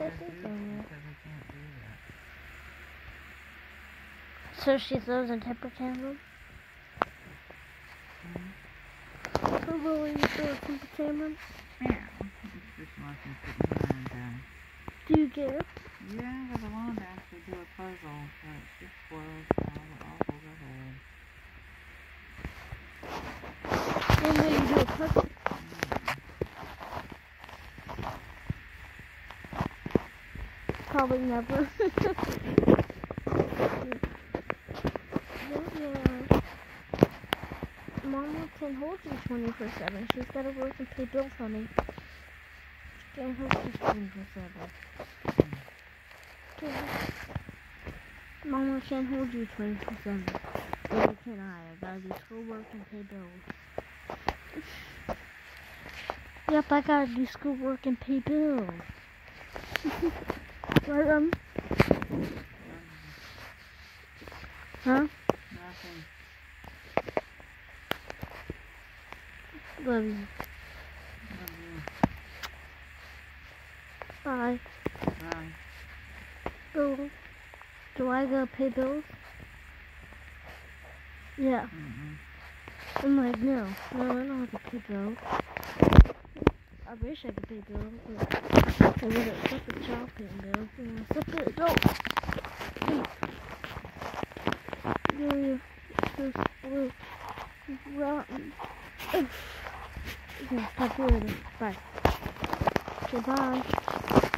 So she throws a temper tantrum? So will you throw a temper tantrum? Yeah. It's just nothing putting her hand down. Do you care? Yeah, because I wanted to actually do a puzzle, but it's just closed all over the When will you do a puzzle? Probably never. Mama can hold you 24/7. She's got to work and pay bills, honey. She can't hold you 24/7. Mama can't hold you 24/7. Neither can I. I gotta do schoolwork and pay bills. Yep, I gotta do schoolwork and pay bills. Right, Huh? Nothing. Love you. Love you. Bye. Bye. Bills. Do I gotta pay bills? Yeah. I'm like, no, I don't have to pay bills. I wish I could pay bills, but I would accept the child paying bills and I separate adults. Really, just rotten. Okay, talk to you later. Bye. Goodbye.